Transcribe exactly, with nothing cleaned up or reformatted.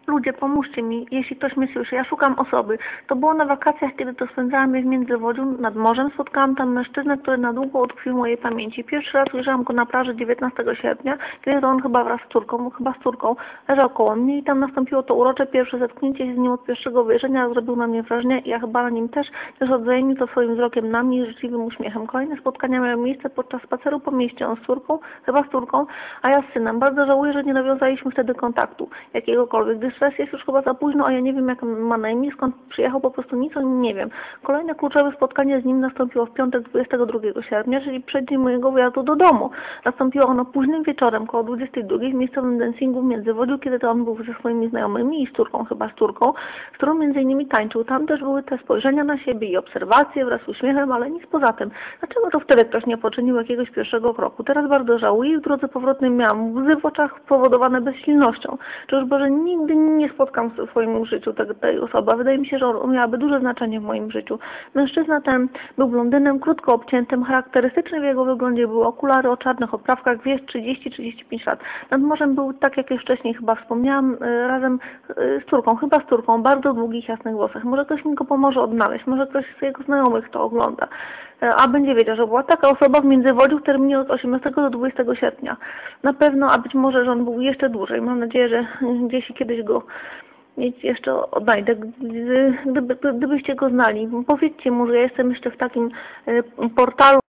ludzie, pomóżcie mi, jeśli ktoś mnie słyszy, ja szukam osoby. To było na wakacjach, kiedy to spędzałam je w Międzywodziu nad morzem. Spotkałam tam mężczyznę, który na długo utkwił w mojej pamięci. Pierwszy raz ujrzałam go na plaży dziewiętnastego sierpnia, kiedy to on chyba wraz z córką, chyba z córką, leżał koło mnie i tam nastąpiło to urocze pierwsze zetknięcie się z nim od pierwszego wejrzenia, zrobił na mnie wrażenie i ja chyba na nim też, też odzajemnił to swoim wzrokiem na mnie i życzliwym uśmiechem. Kolejne spotkania miały miejsce podczas spaceru po mieście, on z córką, chyba z córką, a ja z synem. Bardzo żałuję, że nie nawiązaliśmy wtedy kontaktu jakiegokolwiek, gdyż teraz jest już chyba za późno, a ja nie wiem, jak ma na imię, skąd przyjechał, po prostu nic o nim nie wiem. Kolejne kluczowe spotkanie z nim nastąpiło w piątek dwudziestego drugiego sierpnia, czyli przeddzień mojego wyjazdu do domu. Nastąpiło ono późnym wieczorem, koło dwudziestej drugiej w miejscowym dancingu w Międzywodziu, kiedy to on był ze swoimi znajomymi i z córką, chyba z córką, z którą między innymi tańczył. Tam też były te spojrzenia na siebie i obserwacje wraz z uśmiechem, ale nic poza tym. Dlaczego to wtedy ktoś nie poczynił jakiegoś pierwszego kroku? Teraz bardzo żałuję i w drodze powrotnej miałam łzy w oczach spowodowane bezsilnością. Czy już Boże, nigdy nie spotkam w swoim życiu tej, tej osoby. Wydaje mi się, że on miałaby duże znaczenie w moim życiu. Mężczyzna ten był blondynem, krótko obciętym, charakterystyczny w jego wyglądzie były okulary o czarnych oprawkach, wiek trzydzieści trzydzieści pięć lat. Nad morzem był, tak jak już wcześniej chyba wspomniałam, razem z córką, chyba z córką, bardzo długich, jasnych włosach. Może ktoś mi go pomoże odnaleźć, może ktoś z jego znajomych to ogląda, a będzie wiedział, że była taka osoba w Międzywodziu w terminie od osiemnastego do dwudziestego sierpnia. Na pewno, a być może, że on był jeszcze dłużej. Mam nadzieję, że gdzieś kiedyś go jeszcze odnajdę, gdyby, gdybyście go znali. Powiedzcie mu, że ja jestem jeszcze w takim portalu